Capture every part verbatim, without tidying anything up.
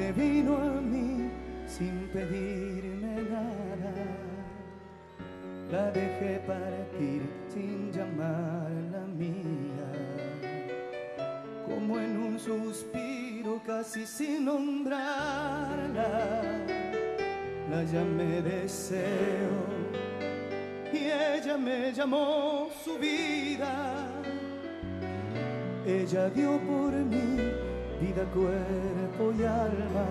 que vino a mí sin pedirme nada. La dejé partir sin llamarla mía, como en un suspiro casi sin nombrarla. La llamé deseo y ella me llamó su vida. Ella dio por mí vida, cuerpo y alma,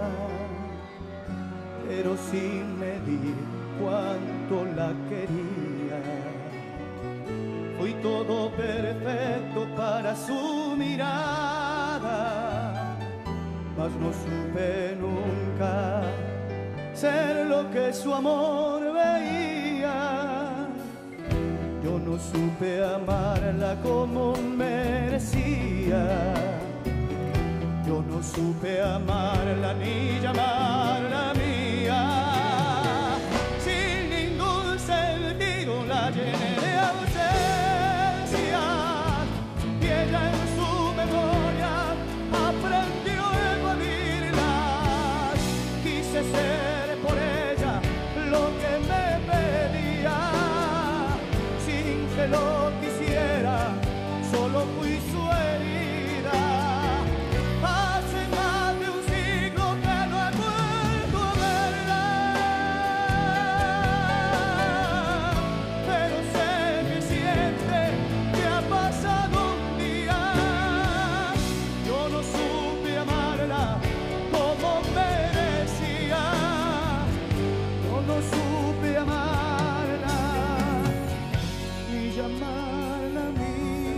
pero sin medir cuánto la quería. Fui todo perfecto para su mirada, mas no supe nunca ser lo que su amor veía. Yo no supe amarla como merecía. Yo no supe amarla ni llamarla mía. Sin ningún sentido la llené de ausencia, y ella en su memoria aprendió a evadirlas. Quise ser por ella lo que me pedía, sin que lo quisiera, solo fui su herida. Hace más de un siglo que no he vuelto a verla, pero sé que siente que ha pasado un día. Yo no supe amarla como merecía. Yo no supe amarla y llamarla mía.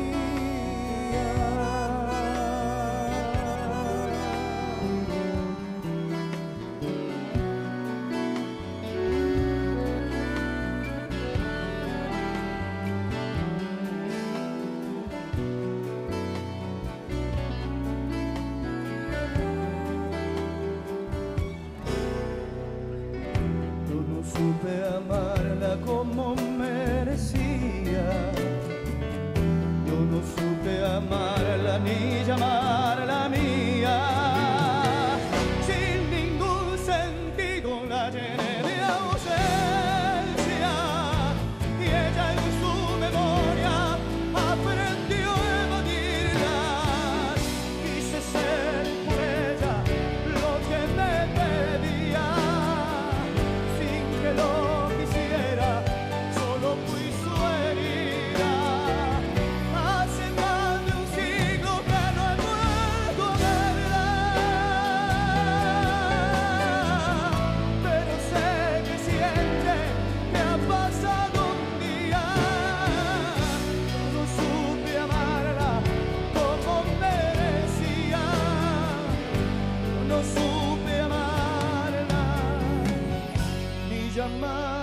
Yo no supe amarla como merecía. Yo no supe amarla ni llamarla mía. Sin ningún sentido la llené de ausencia, y ella en su memoria aprendió a evadirlas. Quise ser por ella lo que me pedía, sin que lo quisiera, solo fui su herida. Hace más de un siglo que no he vuelto a verla, pero sé que siente que ha pasado un día. Yo no supe amarla como merecía. Yo no supe amarla ni llamar